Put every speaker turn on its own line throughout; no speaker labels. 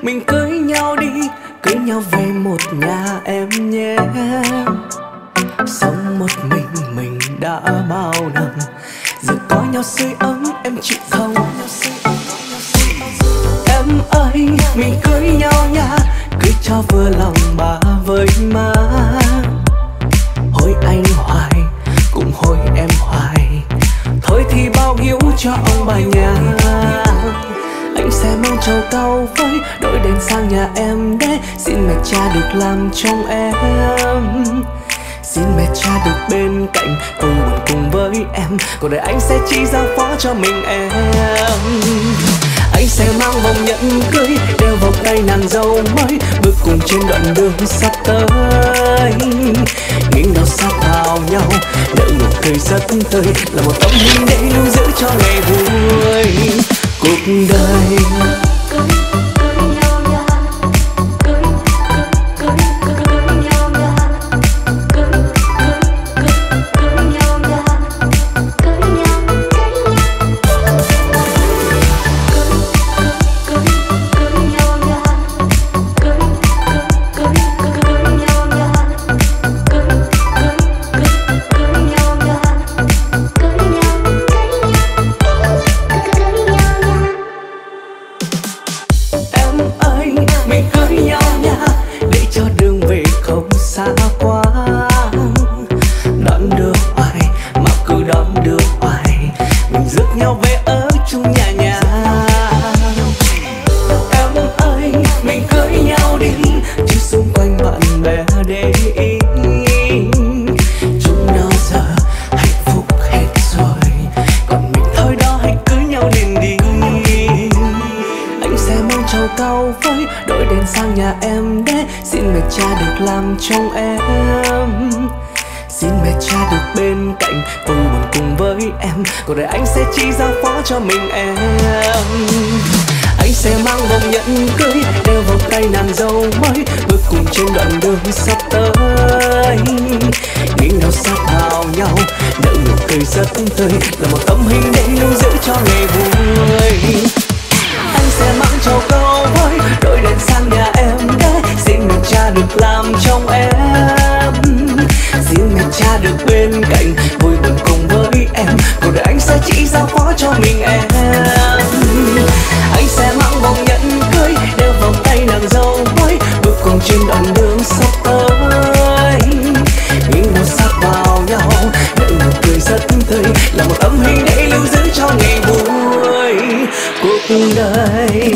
mình cưới nhau đi, cưới nhau về một nhà em nhé. Sống một mình đã bao năm, giờ có nhau sưởi ấm em chịu không? Em ơi mình cưới nhau nha, cưới cho vừa lòng bà với má. Hối anh hoài cũng hối em hoài, thôi thì báo hiếu cho ông bà nhà. Anh sẽ mang trầu cau với đội đèn sang nhà em để xin mẹ cha được làm chồng em. Xin mẹ cha được bên cạnh vui buồn cùng với em, cuộc đời anh sẽ chỉ giao phó cho mình em. Anh sẽ mang vòng nhẫn cưới đeo vào tay nàng dâu mới, bước cùng trên đoạn đường sắp tới. Nghiêng đầu sát vào nhau, nở nụ cười rất tươi, là một tấm hình để lưu giữ cho ngày vui cuộc đời. Trong em xin mẹ cha được bên cạnh vui buồn cùng với em, cuộc đời anh sẽ chỉ giao phó cho mình em. Anh sẽ mang vòng nhẫn cưới đeo vào tay nàng dâu mới, bước cùng trên đoạn đường sắp tới. Nghiêng đầu sát vào nhau, nở nụ cười rất tươi, là một tấm hình để lưu giữ cho ngày vui. Anh sẽ mang trầu cau với đội đèn sang nhà em để xin mẹ cha được làm chồng em. Xin mẹ cha được bên cạnh vui buồn cùng với em, cuộc đời anh sẽ chỉ giao phó cho mình em. Anh sẽ mang vòng nhẫn cưới đeo vào tay nàng dâu mới, bước cùng trên đoạn đường sắp tới. Những màu sát vào nhau, nở nụ cười rất tươi, là một tấm hình để lưu giữ cho ngày vui cuộc đời.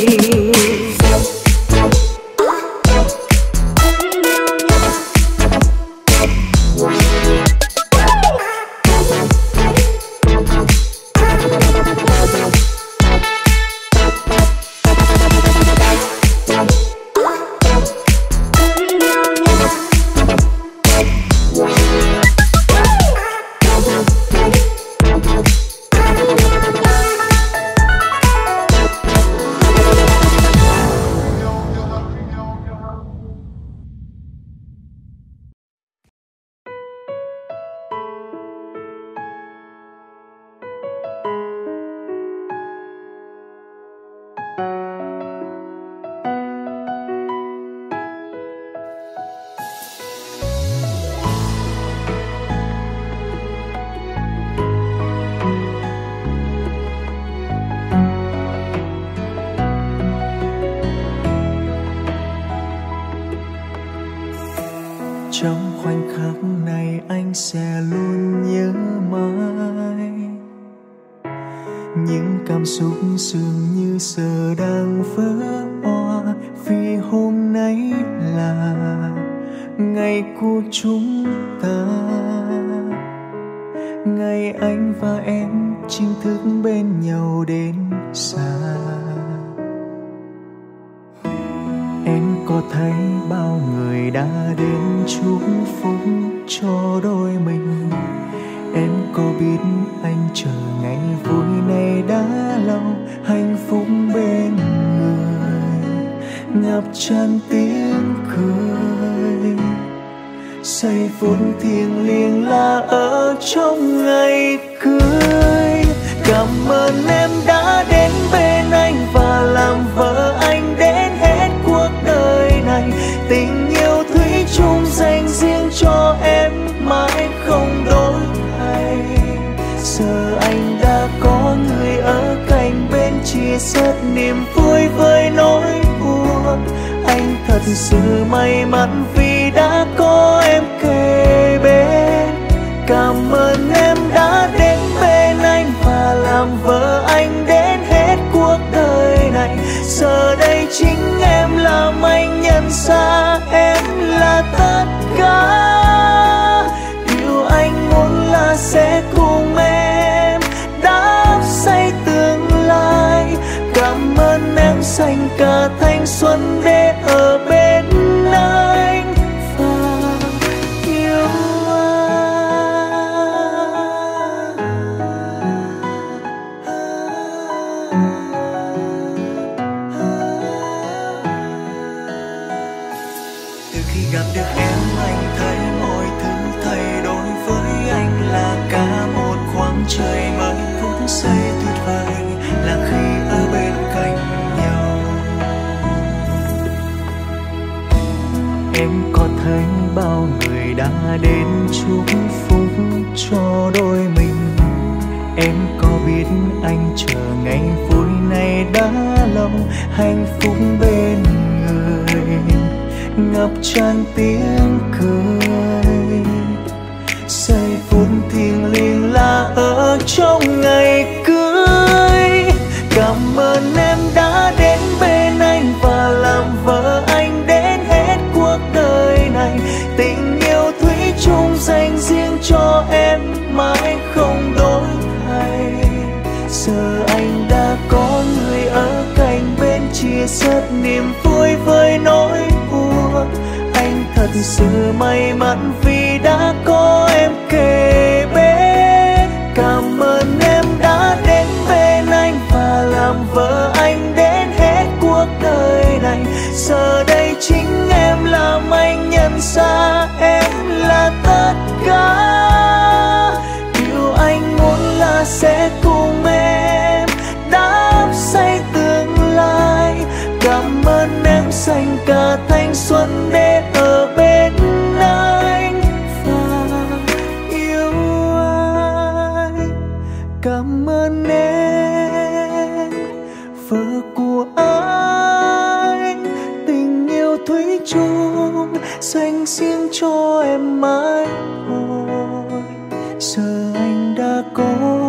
Trong khoảnh khắc này anh sẽ luôn nhớ mãi những cảm xúc dường như giờ đang vỡ òa, vì hôm nay là ngày của chúng ta, ngày anh và em chính thức bên nhau đến xa. Em có thấy bao người đã đến chúc phúc cho đôi mình, em có biết anh chờ ngày vui này đã lâu, hạnh phúc bên người ngập tràn tiếng cười. Giây phút thiêng liêng là ở trong ngày cưới. Cảm ơn em đã đến bên anh và làm vợ anh đến hết cuộc sớt niềm vui với nỗi buồn. Anh thật sự may mắn vì đã có em kề bên. Cảm ơn em đã đến bên anh và làm vợ anh đến hết cuộc đời này. Giờ đây chính em làm anh nhận ra em là tất cả. Điều anh muốn là sẽ cùng em đắp xây tương lai. Cảm ơn em dành cả thanh xuân để ở bên anh và yêu Từ khi gặp được em anh thấy mọi thứ thay đổi. Với anh là cả một khoảng trời mới, phút giây tuyệt vời là khi ở bên cạnh nhau. Em có thấy bao người đã đến chúc phúc cho đôi mình. Em có biết anh chờ ngày vui này đã lâu. Hạnh phúc bên người ngập tràn tiếng cười. Giây phút thiêng liêng là ở trong ngày cưới. Cảm ơn em đã đến bên anh và làm vợ anh đến hết cuộc đời này. Tình yêu thủy chung dành riêng cho em mãi không đổi thay. Giờ anh đã có người ở cạnh bên chia sẻ niềm vui với nỗi buồn. Anh thật sự may mắn vì đã có em kề bên. Cảm ơn em đã đến bên anh và làm vợ anh đến hết cuộc đời này. Giờ đây chính em làm anh nhận ra em là tất cả. Điều anh muốn là sẽ cùng em đắp xây tương lai. Cảm ơn em dành cả thanh xuân để ở bên anh và yêu anh. Cảm ơn em vợ của anh. Tình yêu thủy chung dành riêng cho em mãi thôi. Giờ anh đã có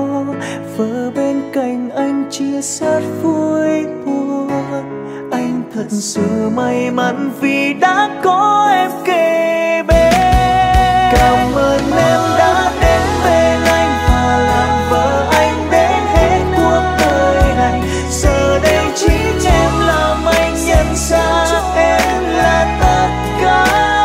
vợ bên cạnh anh chia sẻ vui buồn. Anh thật sự may mắn vì đã có em kề bên. Cảm ơn em đã đến bên anh và làm vợ anh đến hết cuộc đời này. Giờ đây chính em làm anh nhận ra em là tất cả.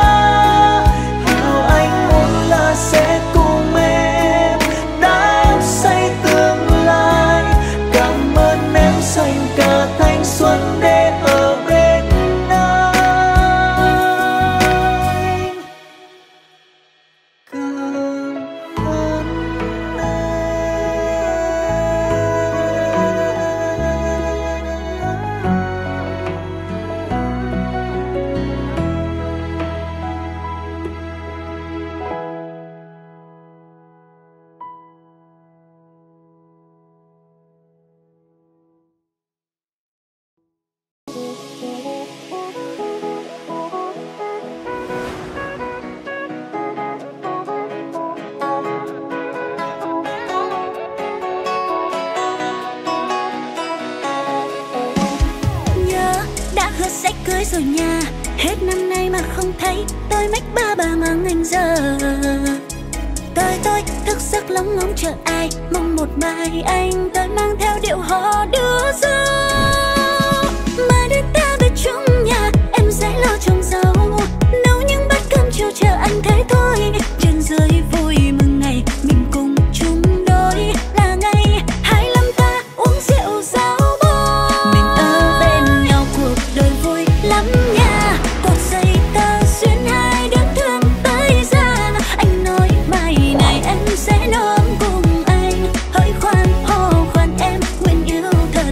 Điều anh muốn là sẽ cùng em đắp xây tương lai. Cảm ơn em dành cả thanh xuân để ở bên anh. Cảm ơn
Nhớ đã hứa sẽ cưới rồi nha. Hết năm nay mà không thấy tôi mách ba ngang anh giờ. Tôi thức giấc lóng ngóng chờ ai, mong một mai anh tới mang theo điệu hò đưa dâu. Mà đến ta về chung nhà em sẽ lo trồng rau, nấu những bát cơm chiều chờ anh thế thôi. Trên dưới vui mừng ngày mình cùng chung đôi, là ngày 25 ta uống rượu rau bò. Mình ở bên nhau cuộc đời vui lắm nha. Cột dây tơ xuyên hai đứa thương tới ra. Anh nói mai này em sẽ nấu cùng anh. Hỡi khoan hò khoan em nguyện yêu thật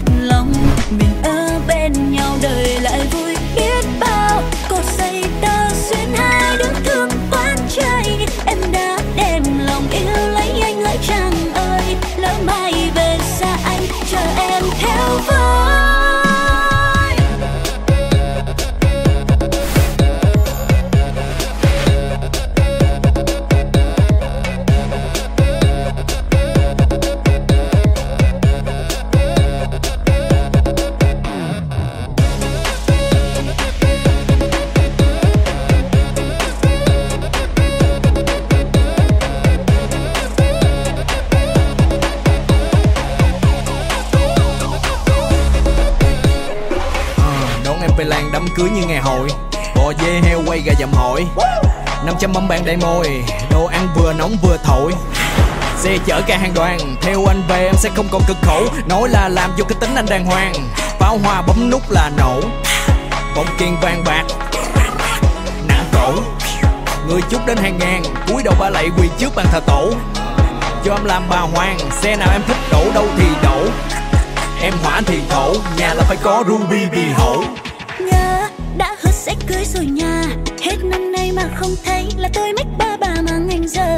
về làng đám cưới như ngày hội. Bò dê heo quay gà dầm hội, 500 mâm bàn đầy môi, đồ ăn vừa nóng vừa thổi. Xe chở cả hàng đoàn, theo anh về em sẽ không còn cực khổ. Nói là làm vô cái tính anh đàng hoàng, pháo hoa bấm nút là nổ. Bóng kiên vàng bạc nặng cổ, người chút đến hàng ngàn, cúi đầu ba lạy quỳ trước bàn thờ tổ. Cho em làm bà hoàng, xe nào em thích đổ đâu thì đổ. Em hỏa thì thổ, nhà là phải có ruby vì hổ.
Nhớ đã hứa sẽ cưới rồi nha, hết năm nay mà không thấy là tôi mách ba bà mà ngành giờ.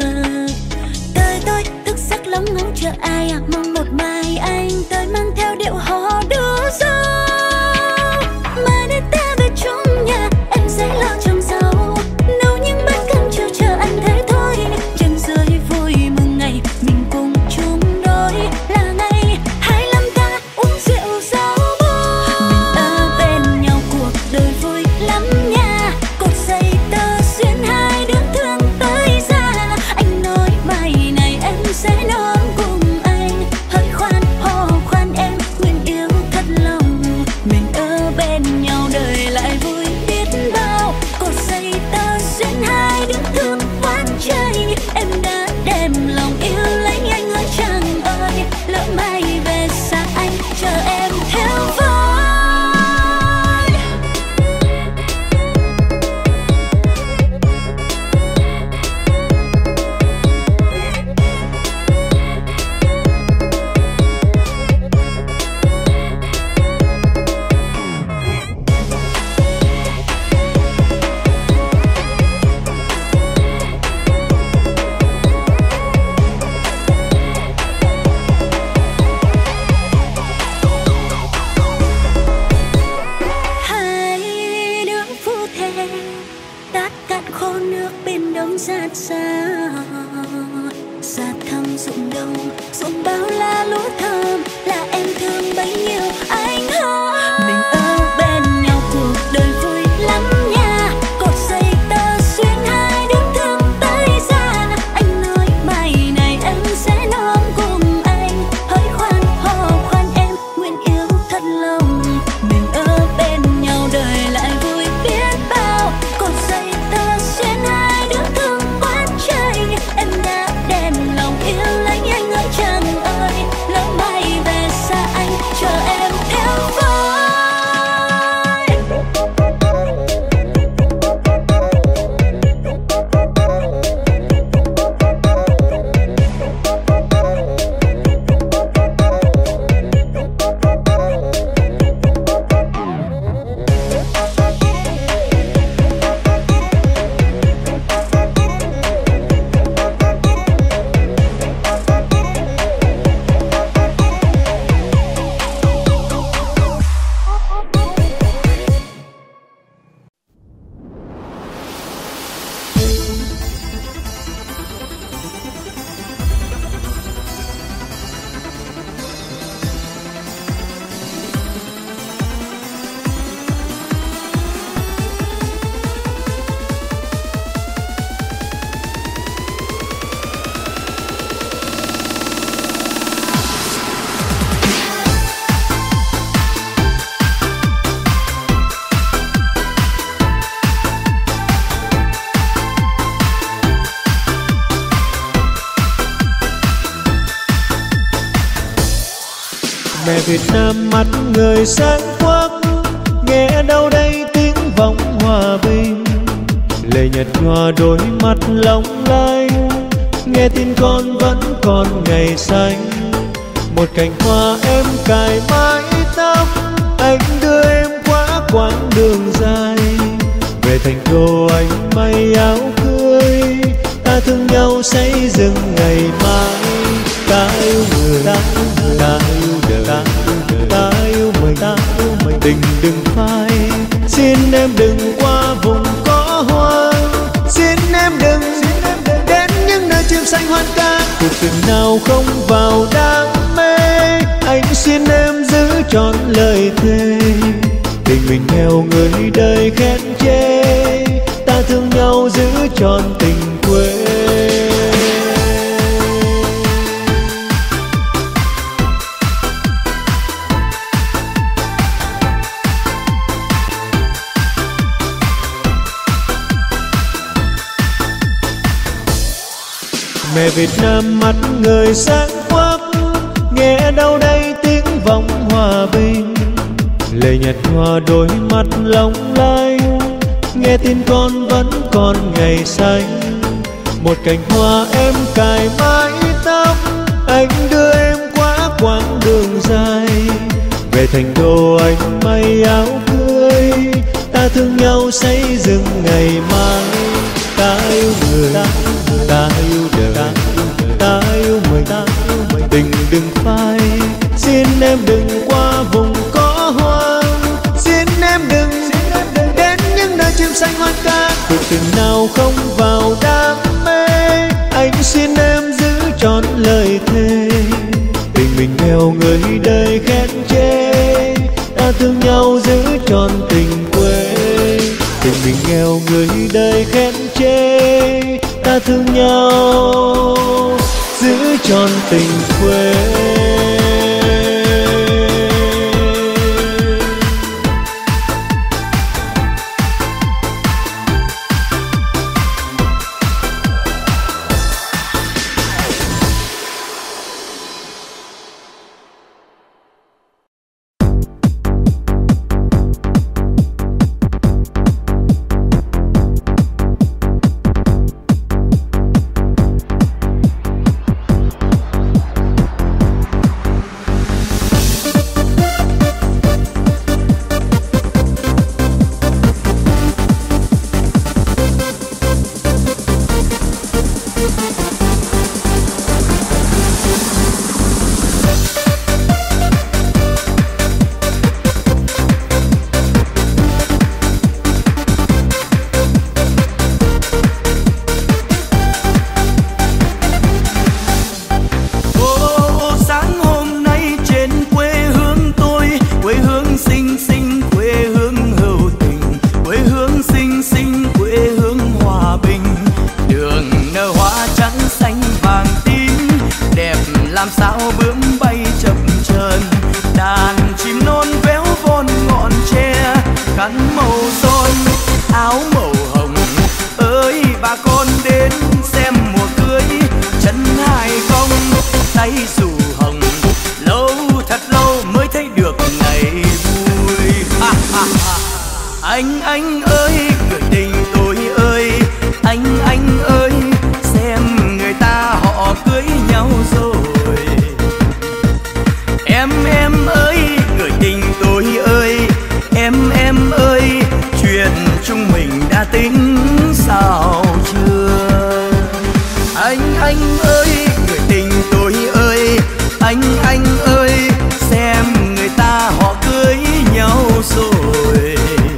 Tôi thức giấc lóng ngóng chờ ai mong một mai anh tới mang theo điệu hò đua dâu. Mai đây ta về chung nhà, em sẽ lo trồng rau, nấu những bát cơm chiều chờ anh thế thôi. Trên dưới vui mừng ngày mình cùng chung đôi, là ngày 25 ta uống rượu rau bò. Mình ở bên nhau cuộc đời vui lắm nha, cột dây tơ xuyên hai đứa thương tới ra. Anh nói mai này em sẽ nón cùng anh, hơi khoan hò khoan em nguyện yêu thật lòng. Mình ở bên nhau đời lại vui biết bao, cột dây tơ xuyên hai đứa thương quán chơi. Em đã đem lòng yêu lấy anh ơi chàng ơi, lỡ mai về xa anh chờ em theo vai. Hai đứa phu thề tát cạn khô nước bên đông giạt xa, giạt thăm ruộng đông ruộng bao la lúa thơm, là em thương bấy nhiêu anh hơn. Mình ở bên nhau cuộc đời vui lắm nha, cột dây tơ xuyên hai đứa thương tới ra. Anh nói mai này em sẽ nón cùng anh, hơi khoan hò khoan em nguyện yêu thật lòng. Mình ở bên nhau đời lại vui biết bao, cột dây tơ xuyên hai đứa thương quán chơi. Em đã đem lòng yêu lấy anh ơi chàng ơi, lỡ mai về xa anh chờ em theo vai.
Mẹ Việt Nam mắt người sáng quắc, nghe đâu đây tiếng vọng hòa bình. Lệ nhật nhòa đôi mắt long lanh, nghe tin con vẫn còn ngày xanh. Một cành hoa em cài mái tóc, anh đưa em qua quãng đường dài. Về thành đô anh may áo cưới, ta thương nhau xây dựng ngày mai. Ta yêu người, ta yêu đời, ta yêu mình, tình đừng phai. Xin em đừng qua vùng có hoa, xin em đừng đến những nơi chim xanh hoan ca. Cuộc tình nào không vào đam mê, anh xin em giữ trọn lời thề. Tình mình nghèo người đời khen chê, ta thương nhau giữ trọn tình quê. mẹ Việt Nam mắt người sáng quắc, nghe đâu đây tiếng vọng hòa bình. Lệ nhạt hoa đôi mắt long lanh, nghe tin con vẫn còn ngày xanh. Một cành hoa em cài mái tóc, anh đưa em qua quãng đường dài. Về thành đô anh may áo cưới, ta thương nhau xây dựng ngày mai. Ta yêu người, ta yêu đời, ta yêu mình, tình đừng phai. Xin em đừng qua vùng có hoang, xin em đừng đến những nơi chim xanh hoang ca. Cuộc tình nào không vào đam mê, anh xin em giữ trọn lời thề. Tình mình nghèo người đời khen chê, ta thương nhau giữ trọn tình quê. Tình mình nghèo người đời khen chê, ta thương nhau giữ trọn tình quê.
Anh ơi người tình tôi ơi, anh ơi xem người ta họ cưới nhau rồi. Em ơi người tình tôi ơi, em ơi chuyện chúng mình đã tính sao chưa? Anh ơi người tình tôi ơi, anh ơi xem người ta họ cưới nhau rồi.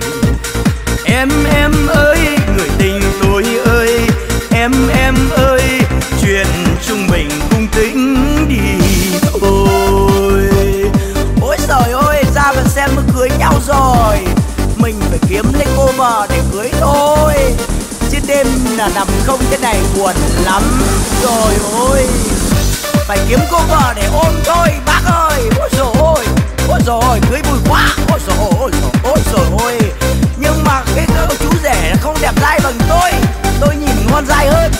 Em ơi người tình tôi ơi, em ơi chuyện chúng mình cùng tính đi thôi. Ôi trời ơi, ra mà xem nó cưới nhau rồi, mình phải kiếm lấy cô vợ để cưới thôi, chứ đêm là nằm không thế này buồn lắm rồi. Ôi phải kiếm cô vợ để ôm thôi bác ơi. Ôi dồi ôi cưới vui quá. Ôi dồi ôi, nhưng mà cái chú rể không đẹp trai bằng tôi nhìn ngon dai hơn.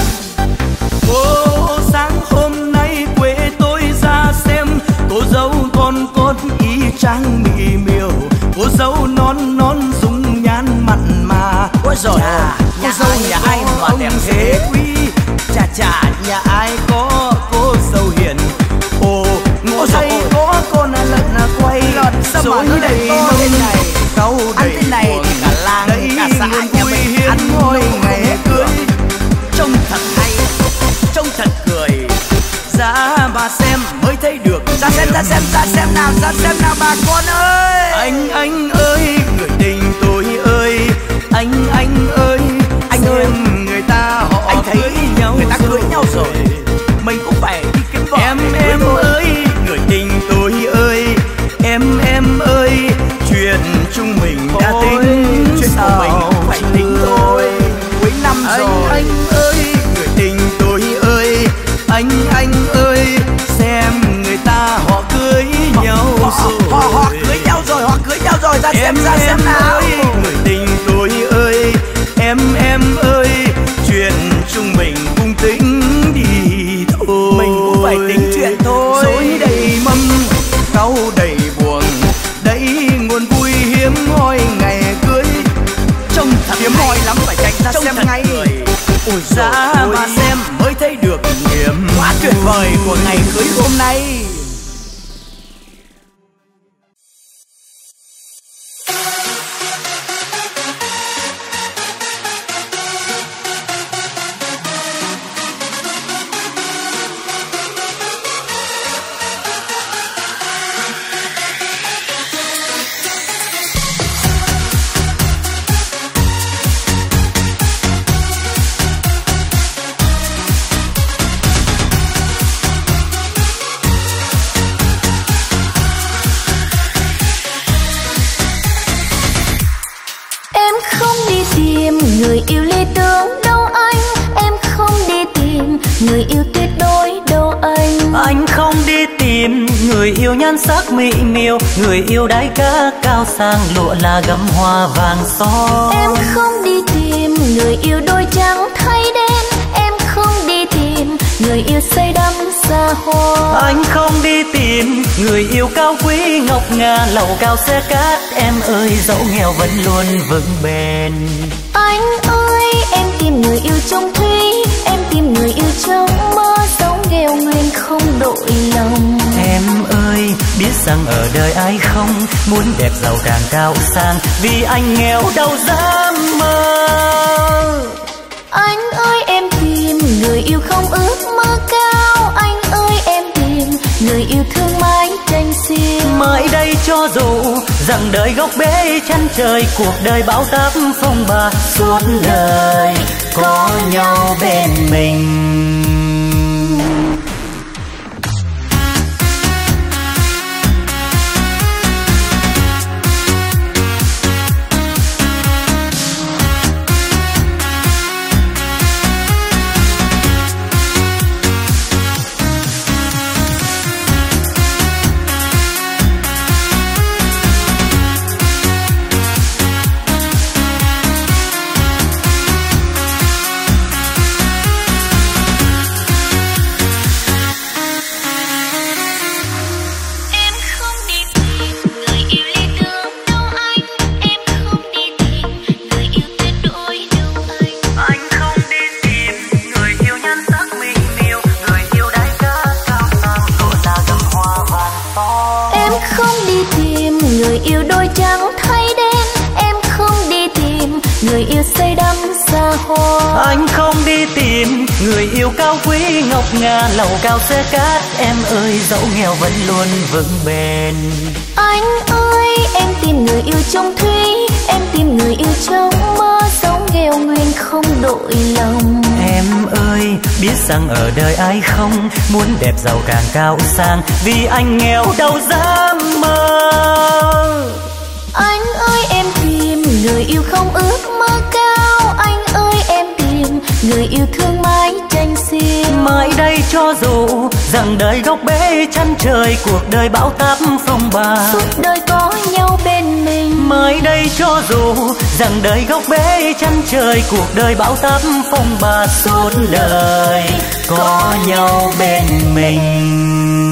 Ô sáng hôm nay quê tôi ra xem, cô dâu con y chang mỹ miều, cô dâu non dung nhan mặn mà. Ôi giời ơi, cô dâu nhà ai mà đẹp thế quý, chà nhà ai có cô dâu hiền. Ồ ngô dâu có con lợn quay sao mà nó đầy to thế này, câu ăn thế này thì cả làng cả xã nhà mình ăn ngồi ngày cưới. Trông thật hay, trông thật cười, ra bà xem mới thấy được. Ra xem nào bà con ơi. Anh ơi người tình tôi ơi, anh ơi anh ơi người ta họ anh thấy nhau, người ta cưới nhau rồi, mình cũng phải đi kiếm vợ. Em ơi người tình tôi ơi, em ơi chuyện chúng mình đã tính, chuyện của mình cũng phải tính thôi. Cuối năm rồi anh ơi người tình tôi ơi, anh ơi xem người ta họ cưới nhau rồi. Họ cưới nhau rồi, ra xem nào. Người tình tôi ơi,
Ra mà xem mới thấy được niềm quá tuyệt vời của ngày cưới hôm nay.
Người yêu lý tưởng đâu anh, em không đi tìm người yêu tuyệt đối đâu anh.
Anh không đi tìm người yêu nhan sắc mỹ miều, người yêu đáy cá cao sang lụa là gấm hoa vàng son.
Em không đi tìm người yêu đôi trắng thay đen, em không đi tìm người yêu say đắm xa hoa.
Anh không đi tìm người yêu cao quý ngọc ngà lầu cao xe cát, em ơi dẫu nghèo vẫn luôn vững bền.
Anh ơi em tìm người yêu trong thủy, em tìm người yêu trong mơ, sống nghèo nguyên không đổi lòng.
Em ơi biết rằng ở đời ai không muốn đẹp giàu càng cao sang, vì anh nghèo đâu dám mơ.
Anh ơi em tìm người yêu không ước mơ cao, anh ơi em tìm người yêu thương mãi tranh xiên.
Mới đây cho dù rằng đời gốc bể chân trời, cuộc đời bão táp phong ba, suốt đời có nhau bên mình.
Người yêu đôi trắng thay đen, em không đi tìm người yêu say đắm xa hoa.
Anh không đi tìm người yêu cao quý ngọc ngà lầu cao xe cát, em ơi dẫu nghèo vẫn luôn vững bền.
Anh ơi em tìm người yêu trong thủy, em tìm người yêu trong mơ, sống nghèo nguyên không đổi lòng.
Em ơi biết rằng ở đời ai không muốn đẹp giàu càng cao sang, vì anh nghèo đâu dám mơ.
Anh ơi em tìm người yêu không ước mơ cao, anh ơi em tìm người yêu thương mãi tranh xiên.
Mới đây cho dù rằng đời gốc bể chân trời, cuộc đời bão táp phong ba,
suốt đời có nhau bên mình.
Mới đây cho dù rằng đời gốc bể chân trời, cuộc đời bão táp phong ba, suốt đời có nhau bên mình.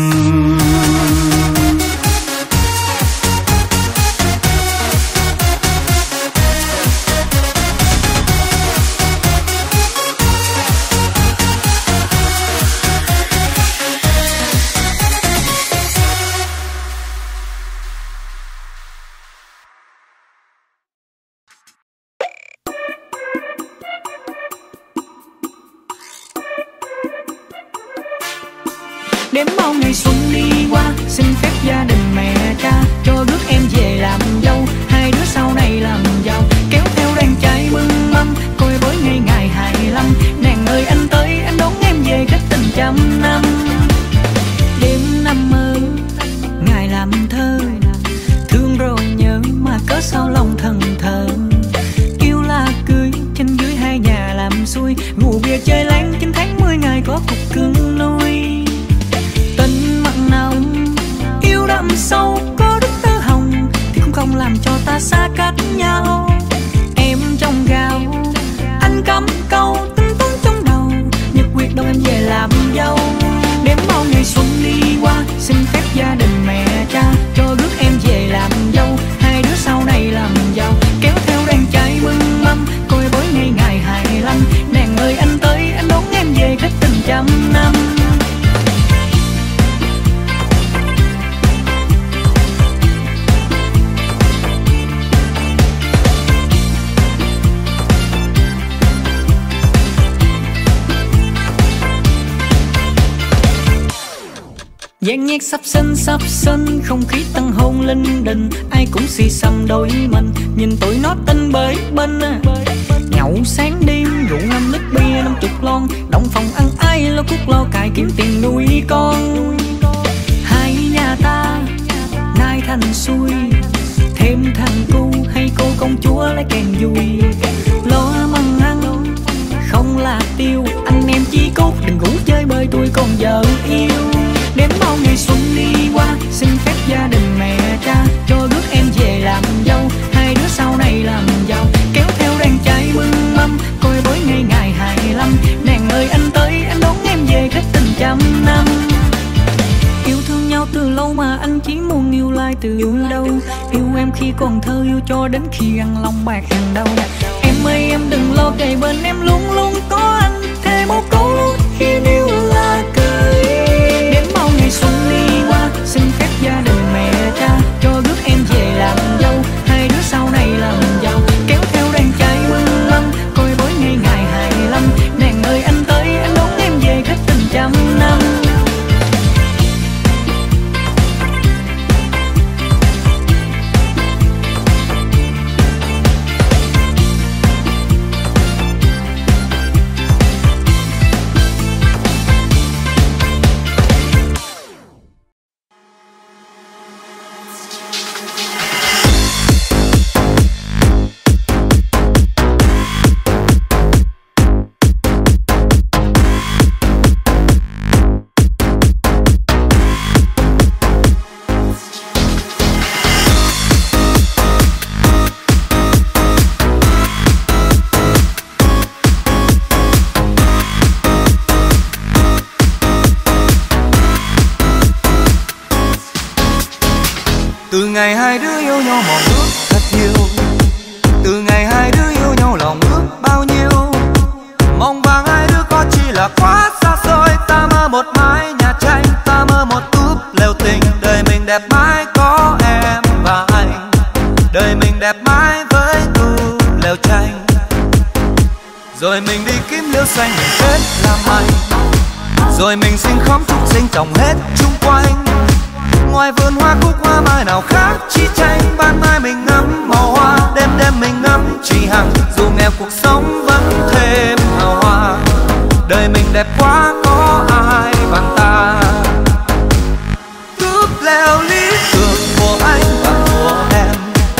Đếm bao ngày xuân đi qua, xin phép gia đình mẹ cha cho rước em về làm dâu, hai đứa sau này làm giàu, kéo theo đàn trai bưng mâm coi với ngày 25. Nàng ơi anh tới anh đón em về cách tình trăm năm. Đêm năm mơ ngày làm thơ, thương rồi nhớ mà cớ sao lòng thần thờ. Kêu là cưới trên dưới hai nhà làm xuôi, rượu bia chơi láng 9 tháng 10 ngày có cục cưng nuôi. Tình mặn nồng yêu đậm sâu nhạc sắp sinh không khí tăng hôn linh đình, ai cũng xì xầm đôi mình, nhìn tụi nó tinh bới bên. Nhậu sáng đêm rượu 5 lít bia 50 lon, động phòng ăn ai lo cuốc lo cài kiếm tiền nuôi con. Hai nhà ta nay thành xuôi, thêm thằng cu hay cô công chúa lấy càng vui. Lo măng ăn không là tiêu, anh em chí cốt đừng ngủ chơi bơi tôi còn vợ yêu. Đến bao ngày xuân đi qua, xin phép gia đình mẹ cha cho rước em về làm dâu, hai đứa sau này làm giàu, kéo theo đàn trai mừng mâm coi bối ngày ngày 25. Nàng ơi anh tới anh đón em về kết tình trăm năm. Yêu thương nhau từ lâu mà anh chỉ muốn yêu lại từ đâu. Yêu em khi còn thơ, yêu cho đến khi ăn lòng bạc hàng đầu. Em ơi em đừng lo, kề bên em luôn luôn có anh, thêm một câu luôn khi yêu là cưới. Đến bao ngày xuân đi qua, xin phép gia đình mẹ cha cho rước em về làm dâu, hai đứa sau này làm giàu, kéo theo đàn trai mừng mâm coi bối ngày ngày 25. Nàng ơi anh tới anh đón em về kết tình trăm năm.
Từ ngày hai đứa yêu nhau mong ước thật nhiều, từ ngày hai đứa yêu nhau lòng ước bao nhiêu. Mong vàng hai đứa có chỉ là quá xa xôi, ta mơ một mái nhà tranh, ta mơ một túp lều tình. Đời mình đẹp mãi có em và anh, đời mình đẹp mãi với túp lều tranh. Rồi mình đi kiếm liễu xanh mình kết làm anh, rồi mình xin khóm trúc xinh trồng hết chung quanh. Ngoài vườn hoa cúc hoa mai nào khác chi tranh, ban mai mình ngắm màu hoa, đêm đêm mình ngắm chỉ hằng. Dù nghèo cuộc sống vẫn thêm hào hoa, đời mình đẹp quá có ai bằng ta. Túp lều lý tưởng của anh và của em,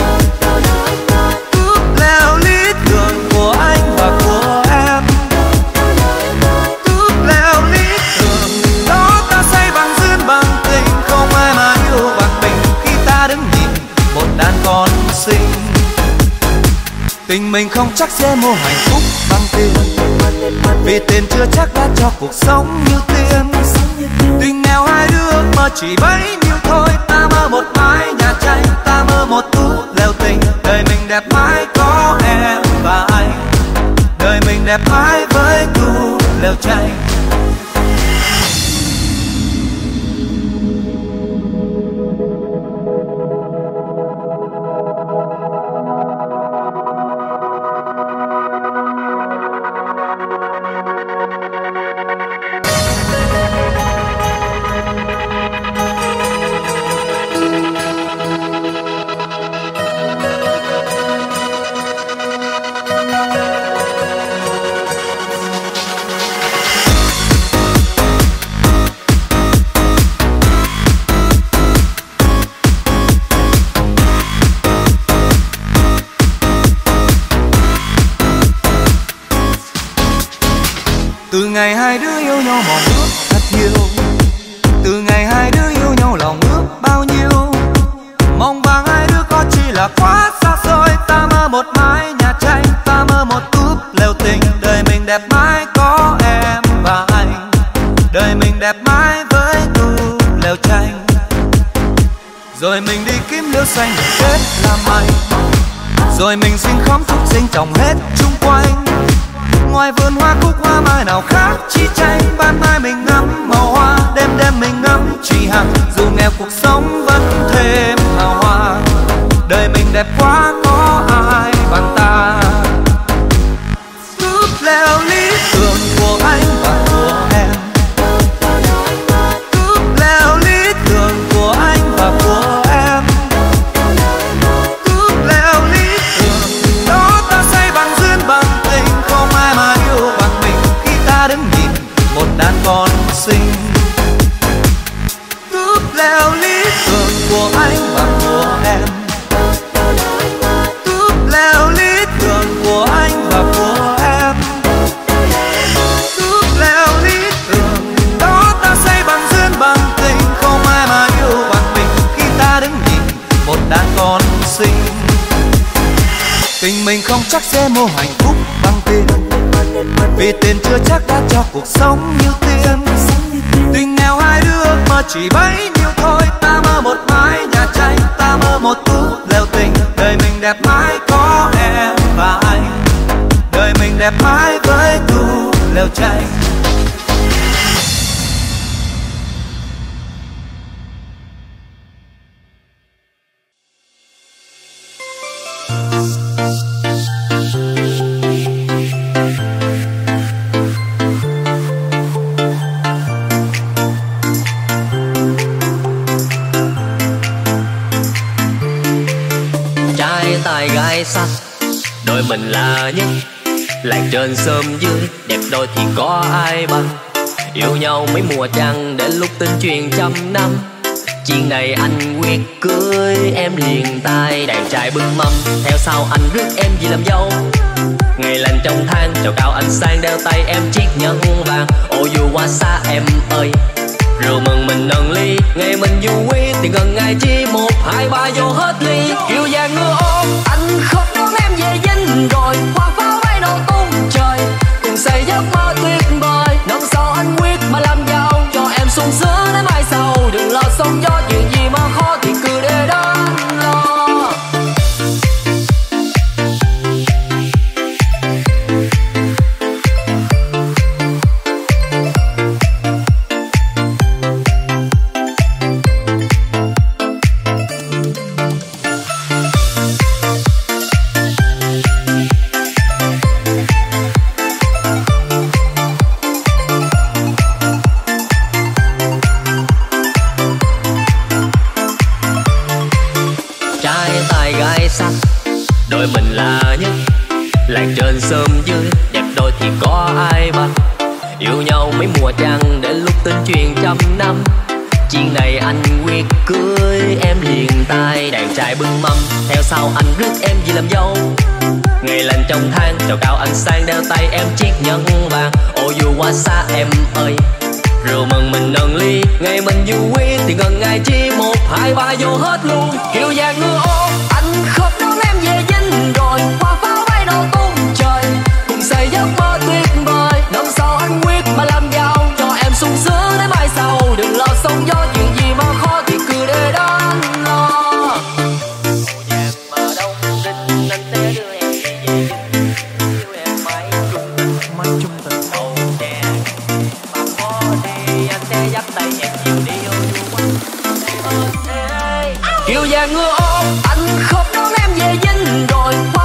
túp lều lý tưởng của anh và của em, túp lều lý tưởng đó ta xây bằng duyên bằng tình, không ai mà yêu bằng mình khi ta đứng nhìn một đàn con xinh. Tình mình không chắc sẽ mua hạnh phúc bằng tiền, vì tiền chưa chắc đã cho cuộc sống như tiền. Tình nghèo hai đứa mơ chỉ bấy nhiêu thôi, ta mơ một mái nhà tranh, ta mơ một túp lều tình. Đời mình đẹp mãi có em và anh, đời mình đẹp mãi với túp lều tranh. Từ ngày hai đứa yêu nhau mong ước thật nhiều, từ ngày hai đứa yêu nhau lòng ước bao nhiêu. Mong vàng hai đứa có chỉ là quá xa xôi, ta mơ một mái nhà tranh, ta mơ một túp lều tình. Đời mình đẹp mãi có em và anh, đời mình đẹp mãi với túp lều tranh. Rồi mình đi kiếm liễu xanh mình kết làm anh, rồi mình xin khóm trúc xinh trồng hết chung quanh. Ngoài vườn hoa cúc hoa mai nào khác chi tranh, ban mai mình ngắm màu hoa, đêm đêm mình ngắm chỉ hằng. Dù nghèo cuộc sống vẫn thêm hào hoa, đời mình đẹp quá có ai bằng ta. Túp lều lý tưởng của anh và của em, túp lều lý
đang còn xinh. Tình mình không chắc sẽ mua hạnh phúc bằng tiền, vì tiền chưa chắc đã cho cuộc sống như tiền. Tình nghèo hai đứa mà chỉ bấy nhiêu thôi. Ta mơ một mái nhà tranh, ta mơ một tú lều tình. Đời mình đẹp mãi có em và anh, đời mình đẹp mãi với tú lều tranh.
Tài gái sắc, đôi mình là nhất. Làng trên xóm dưới, đẹp đôi thì có ai bằng. Yêu nhau mấy mùa trăng, đến lúc tin truyền trăm năm. Chuyện này anh quyết cưới em liền tay. Đàn trai bưng mâm, theo sau anh rước em về làm dâu. Ngày lành trong tháng, chào cao anh sang đeo tay em chiếc nhẫn vàng. Ô dù qua xa em ơi, rượu mừng mình nâng ly. Ngày mình vui thì gần ngày chi 1, 2, 3 vô hết ly. Kiều vàng ngựa ôm, anh không đón em về dinh rồi. Hoa pháo bay nổ tung trời, cùng xây giấc mơ tuyệt vời. Năm sau anh quyết mà làm giàu, cho em sung sướng đến mai sau. Đừng lo sóng gió, chuyện gì mà khó thì cứ để đó anh lo. Đôi mình là nhất, làng trên xóm dưới, đẹp đôi thì có ai bằng. Yêu nhau mấy mùa trăng, đến lúc tin truyền trăm năm. Chuyện này anh quyết cưới em liền tay. Đàn trai bưng mâm, theo sau anh rước em về làm dâu. Ngày lành trong tháng, chào cao anh sang đeo tay em chiếc nhẫn vàng. Ô dù qua xa em ơi, rượu mừng mình nâng ly. Ngày mình vui thì gần ngày chi 1, 2, 3 vô hết luôn. Kiều vàng ngựa ôm, anh không đón em về dinh rồi. Hoa pháo bay nổ tung trời, cùng xây giấc mơ tuyệt vời. Năm sau anh quyết mà làm giàu, cho em sung sướng đến mai sau. Đừng lo sóng gió, chuyện gì mà khó thì cứ để đó anh lo. Nhạc mà đông đinh, anh sẽ đưa em về dinh. Yêu em mãi chung tình hậu trẻ. Mà có đi anh sẽ dắt tay em chiều đi ô du quanh. Kiều vàng ngựa ôm, anh không đón em về dinh rồi.